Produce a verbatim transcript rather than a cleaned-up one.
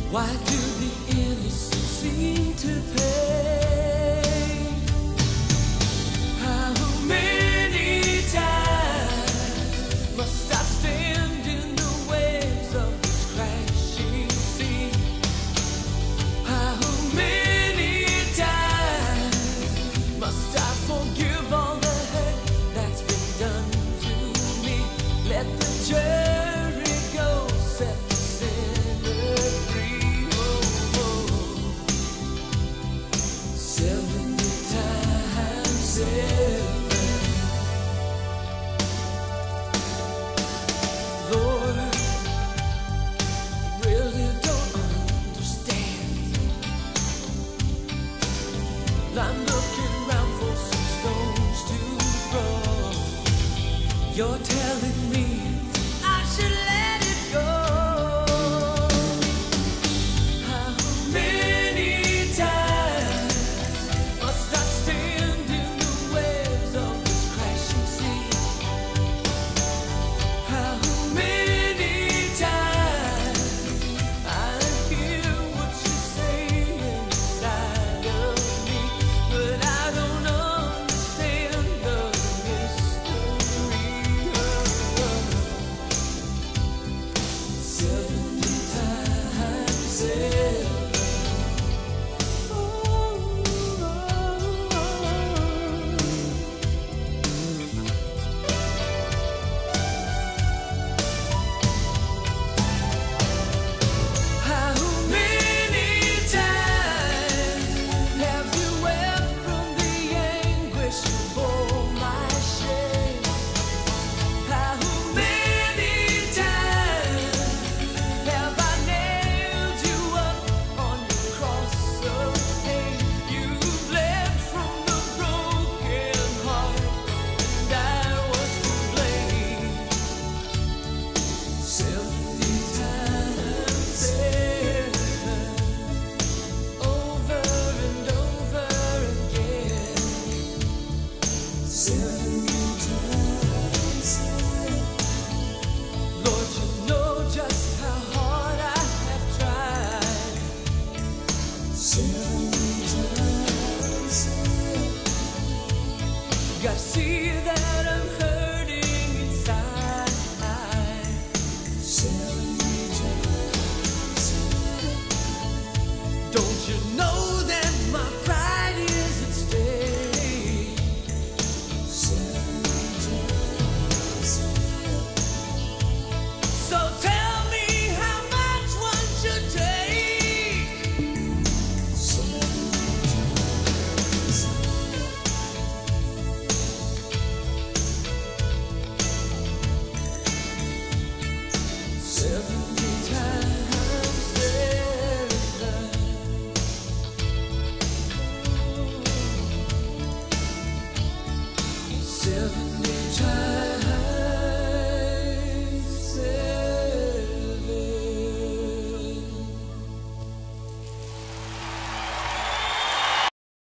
Why do the innocent seem to pay? How many times must I stand in the waves of this crashing sea? How many times must I forgive all the hurt that's been done to me? Let the jury go set the sinner free. Oh, oh. Seventy times seven. Lord, really don't understand. I'm looking round for some stones to throw. You're telling me I should let it go. How many times must I stand in the waves of this crashing sea? How many times I hear what you say inside of me, but I don't understand the mystery. Seventy times seven. Oh, oh, oh. How many times have you wept from the anguish for my shame? How many times have I nailed you up on the cross of pain? You bled from the broken heart, and I was to blame. Seventy times seven, over and over again. Seventy times seven. Lord, you know just how hard I have tried. Seventy times seven. Gotta see that I'm hurting inside. Seventy times seven. Don't you know that my pride is at stake? Seventy times seven. So tell me how much one should take. Seventy times seven. Seventy times seven. Seventy